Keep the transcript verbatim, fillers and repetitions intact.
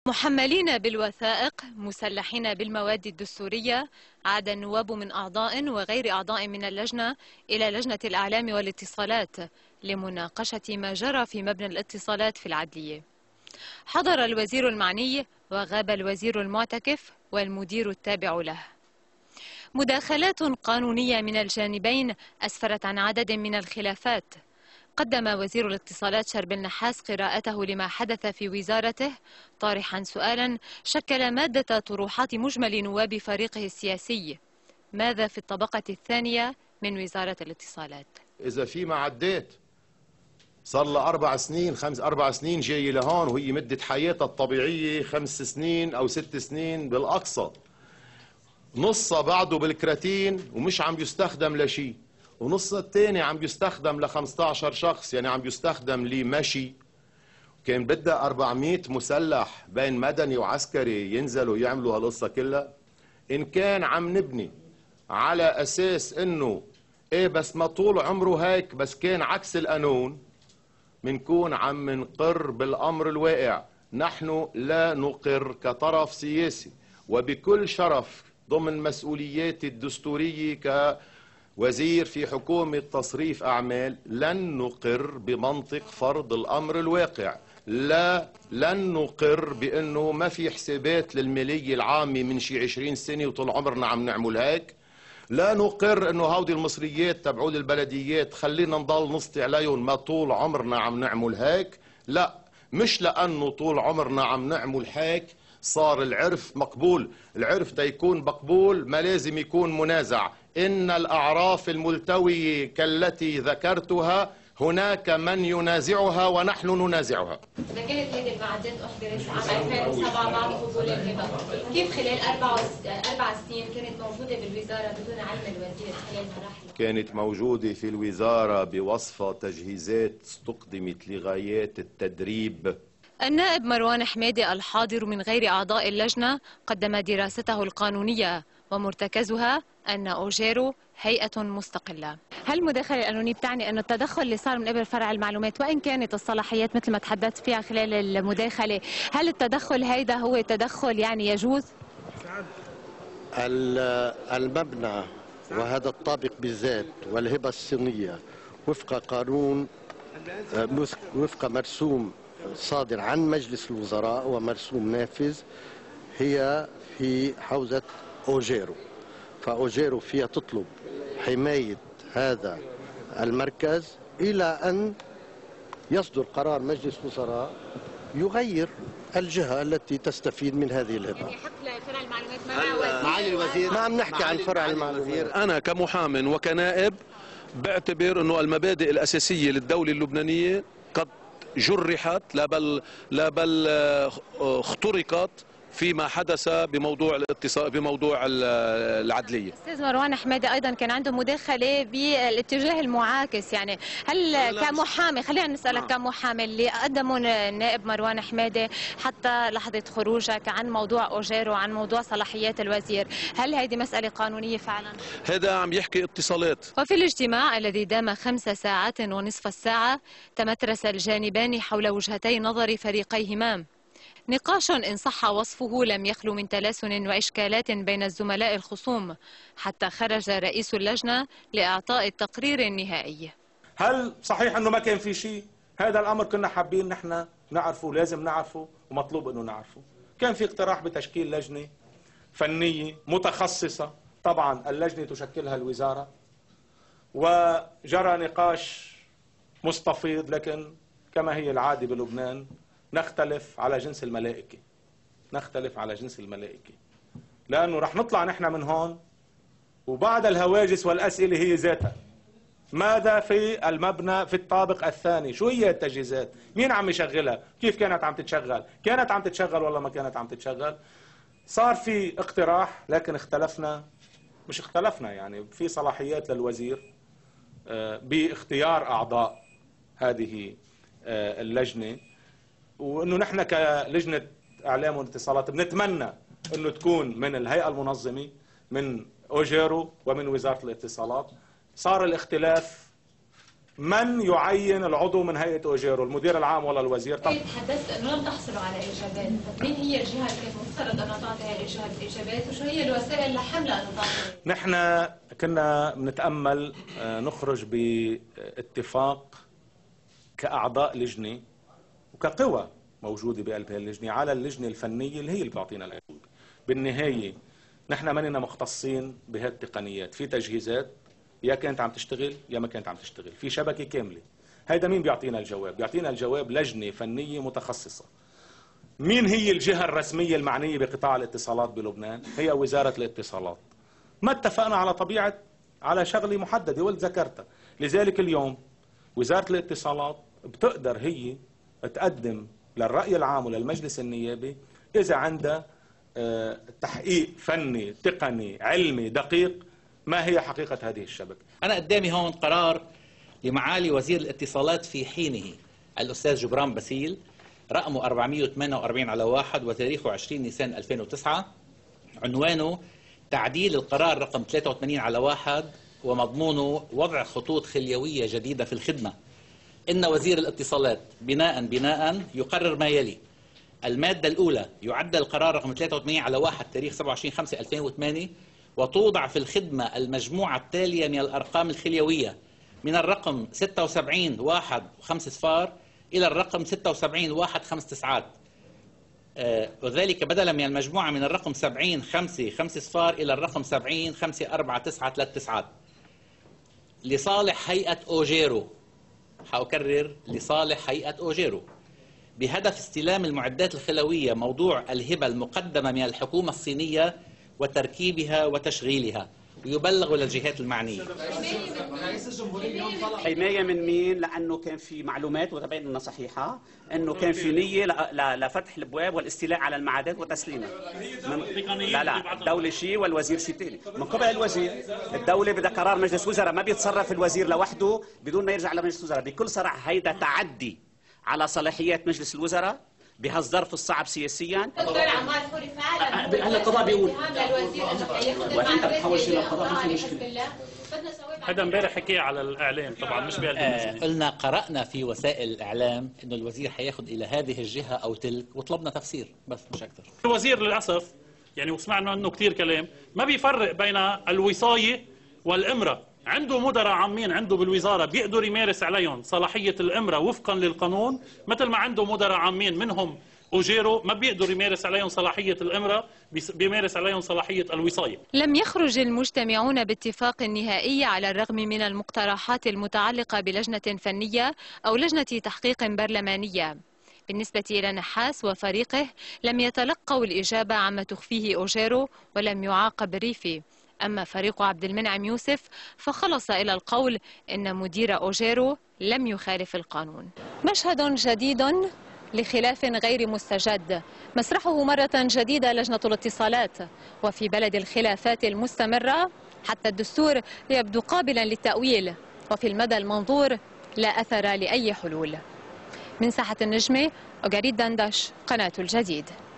محملين بالوثائق مسلحين بالمواد الدستورية، عاد النواب من أعضاء وغير أعضاء من اللجنة إلى لجنة الإعلام والاتصالات لمناقشة ما جرى في مبنى الاتصالات في العدلية. حضر الوزير المعني وغاب الوزير المعتكف والمدير التابع له. مداخلات قانونية من الجانبين أسفرت عن عدد من الخلافات. قدم وزير الاتصالات شربل نحاس قراءته لما حدث في وزارته، طارحا سؤالا شكل مادة طروحات مجمل نواب فريقه السياسي: ماذا في الطبقة الثانية من وزارة الاتصالات؟ إذا في ما عديت صار لها أربع سنين خمس أربع سنين جاي لهون، وهي مدة حياتها الطبيعية خمس سنين أو ست سنين بالأقصى، نصها بعده بالكراتين ومش عم يستخدم لشيء، ونص الثاني عم يستخدم ل خمسة عشر شخص، يعني عم يستخدم لمشي. كان بدها أربعمئة مسلح بين مدني وعسكري ينزلوا يعملوا هالقصة كلها. إن كان عم نبني على أساس إنه إيه بس ما طول عمره هيك، بس كان عكس القانون، منكون عم نقر بالأمر الواقع. نحن لا نقر كطرف سياسي، وبكل شرف ضمن مسؤولياتي الدستورية ك وزير في حكومة تصريف أعمال لن نقر بمنطق فرض الأمر الواقع. لا لن نقر بأنه ما في حسابات للمالية العامة من شي عشرين سنة وطول عمرنا عم نعمل هيك. لا نقر أنه هودي المصريات تبعول البلديات خلينا نضل نسطي عليهم ما طول عمرنا عم نعمل هيك. لا، مش لأنه طول عمرنا عم نعمل هيك صار العرف مقبول. العرف دا يكون مقبول ما لازم يكون منازع. إن الأعراف الملتوية كالتي ذكرتها هناك من ينازعها ونحن ننازعها. إذا كانت هذه المعدات أحضرت عام ألفين وسبعة بعد قبول الهبة، كيف خلال أربع أربع سنين كانت موجودة بالوزارة بدون علم الوزير خلال مراحل؟ كانت موجودة في الوزارة بوصفة تجهيزات استقدمت لغايات التدريب. النائب مروان حميدي الحاضر من غير أعضاء اللجنة قدم دراسته القانونية ومرتكزها أن أوجيرو هيئة مستقلة. هل المداخلة القانونية بتعني أن التدخل اللي صار من قبل فرع المعلومات وإن كانت الصلاحيات مثل ما تحدثت فيها خلال المداخلة، هل التدخل هيدا هو تدخل يعني يجوز؟ المبنى وهذا الطابق بالذات والهبة الصينية وفق قانون وفق مرسوم صادر عن مجلس الوزراء ومرسوم نافذ هي في حوزة أوجيرو. فأوجيرو فيها تطلب حماية هذا المركز إلى أن يصدر قرار مجلس وزراء يغير الجهة التي تستفيد من هذه الهبة. يعني حق لفرع المعلومات ما معالي الوزير ما عم نحكي عن فرع المعلومات. أنا كمحامٍ وكنائب بعتبر أنه المبادئ الأساسية للدولة اللبنانية قد جرحت لا بل لا بل اخترقت فيما حدث بموضوع الاتصال بموضوع العدليه. استاذ مروان حميدي ايضا كان عنده مداخله بالاتجاه المعاكس، يعني هل كمحامي، خلينا نسالك كمحامي اللي قدمه النائب مروان حميدي حتى لحظه خروجك عن موضوع اوجيرو وعن موضوع صلاحيات الوزير، هل هذه مساله قانونيه فعلا؟ هذا عم يحكي اتصالات. وفي الاجتماع الذي دام خمس ساعات ونصف الساعه تمترس الجانبان حول وجهتي نظر فريقيهما. نقاش إن صح وصفه لم يخلو من تلاسن وإشكالات بين الزملاء الخصوم، حتى خرج رئيس اللجنة لإعطاء التقرير النهائي. هل صحيح أنه ما كان في شيء؟ هذا الأمر كنا حابين نحن نعرفه، لازم نعرفه ومطلوب أنه نعرفه. كان في اقتراح بتشكيل لجنة فنية متخصصة، طبعا اللجنة تشكلها الوزارة، وجرى نقاش مستفيض، لكن كما هي العادة بلبنان نختلف على جنس الملائكة، نختلف على جنس الملائكة، لأنه رح نطلع نحن من هون وبعد الهواجس والأسئلة هي ذاتها. ماذا في المبنى في الطابق الثاني؟ شو هي التجهيزات؟ مين عم يشغلها؟ كيف كانت عم تتشغل؟ كانت عم تتشغل ولا ما كانت عم تتشغل؟ صار في اقتراح، لكن اختلفنا، مش اختلفنا يعني في صلاحيات للوزير باختيار أعضاء هذه اللجنة، وانه نحن كلجنه اعلام واتصالات بنتمنى انه تكون من الهيئه المنظمه من اوجيرو ومن وزاره الاتصالات. صار الاختلاف من يعين العضو من هيئة أوجيرو، المدير العام ولا الوزير؟ طب تحدثت أنه لم تحصلوا على إجابات، مين هي الجهة اللي كانت مفترض أن تعطي هذه الإجابات وشو هي الوسائل لحملة أن تعطي؟ نحن كنا بنتأمل نخرج باتفاق كأعضاء لجنة وكقوى موجودة بقلب اللجنة على اللجنة الفنية اللي هي اللي بتعطينا الأجوبة. بالنهاية نحن مننا مختصين بهالتقنيات، في تجهيزات يا كانت عم تشتغل يا ما كانت عم تشتغل، في شبكة كاملة. هيدا مين بيعطينا الجواب؟ بيعطينا الجواب لجنة فنية متخصصة. مين هي الجهة الرسمية المعنية بقطاع الاتصالات بلبنان؟ هي وزارة الاتصالات. ما اتفقنا على طبيعة على شغلة محددة واللي ذكرتها، لذلك اليوم وزارة الاتصالات بتقدر هي تقدم للرأي العام وللمجلس النيابي إذا عندها تحقيق فني تقني علمي دقيق ما هي حقيقة هذه الشبكة. أنا قدامي هون قرار لمعالي وزير الاتصالات في حينه الأستاذ جبران باسيل، رقمه أربعمئة وثمانية وأربعين على واحد وتاريخه عشرين نيسان ألفين وتسعة، عنوانه تعديل القرار رقم ثلاثة وثمانين على واحد ومضمونه وضع خطوط خليوية جديدة في الخدمة. إن وزير الاتصالات بناء بناء يقرر ما يلي: المادة الأولى يعدل القرار رقم ثلاثة وثمانين على واحد تاريخ سبعة وعشرين خمسة ألفين وثمانية وتوضع في الخدمة المجموعة التالية من الأرقام الخليوية من الرقم ستة وسبعين واحد وخمس صفار إلى الرقم ستة وسبعين واحد خمس تسعات، آه وذلك بدلا من المجموعة من الرقم سبعين خمسة خمس صفار إلى الرقم سبعين خمسة أربعة تسعة ثلاث تسعات، لصالح هيئة أوجيرو. حأكرر: لصالح هيئة أوجيرو، بهدف استلام المعدات الخلوية موضوع الهبة المقدمة من الحكومة الصينية وتركيبها وتشغيلها، ويبلغ للجهات المعنية. حماية من مين؟ لأنه كان في معلومات وتبين أنها صحيحة أنه كان في نية لفتح الأبواب والاستيلاء على المعادات وتسليمها. من... لا لا الدولة شيء والوزير شيء ثاني. من قبل الوزير الدولة بدها قرار مجلس وزراء، ما بيتصرف الوزير لوحده بدون ما يرجع لمجلس الوزراء. بكل صراحة هيدا تعدي على صلاحيات مجلس الوزراء بهالظرف الصعب سياسيا. الدكتور عمار فوري فعلا هلا القضاء بيقول للوزير انه حياخذ وانت بتحول شيء للقضاء ما في مشكله. هذا امبارح حكي على الاعلام طبعا مش بقلب المجلس. قلنا قرانا في وسائل الاعلام انه الوزير حياخذ الى هذه الجهه او تلك وطلبنا تفسير بس مش اكثر. الوزير للاسف يعني وسمعنا انه كثير كلام ما بيفرق بين الوصايه والامره، عنده مدراء عامين عنده بالوزاره بيقدر يمارس عليهم صلاحيه الامره وفقا للقانون، مثل ما عنده مدراء عامين منهم أوجيرو ما بيقدر يمارس عليهم صلاحية الإمرة، بيمارس عليهم صلاحية الوصاية. لم يخرج المجتمعون باتفاق نهائي على الرغم من المقترحات المتعلقة بلجنة فنية أو لجنة تحقيق برلمانية. بالنسبة إلى نحاس وفريقه لم يتلقوا الإجابة عما تخفيه أوجيرو ولم يعاقب ريفي. أما فريق عبد المنعم يوسف فخلص إلى القول إن مدير أوجيرو لم يخالف القانون. مشهد جديد لخلاف غير مستجد، مسرحه مرة جديدة لجنة الاتصالات، وفي بلد الخلافات المستمرة حتى الدستور يبدو قابلا للتأويل، وفي المدى المنظور لا أثر لأي حلول. من ساحة النجمة، أوغاريد دندش، قناة الجديد.